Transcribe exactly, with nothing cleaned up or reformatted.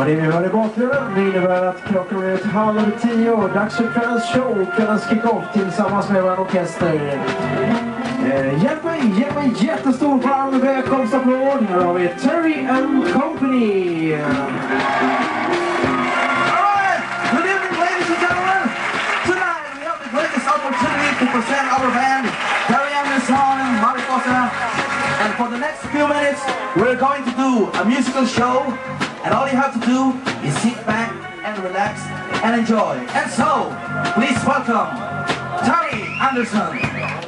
Och det vi hör i bakgrunden, det innebär att klockan är ett halv tio år. Dags för kvällens show, kvällens kick-off tillsammans med vår orkester. Eh, hjälp mig, hjälp mig jättestor varm välkomstapplåd. Här har vi Terry and Company. Alright, good evening ladies and gentlemen. Tonight we have the greatest opportunity to present our band, Terry and Mariposa. And for the next few minutes, we're going to do a musical show. And all you have to do is sit back and relax and enjoy. And so, please welcome Terry Anderson.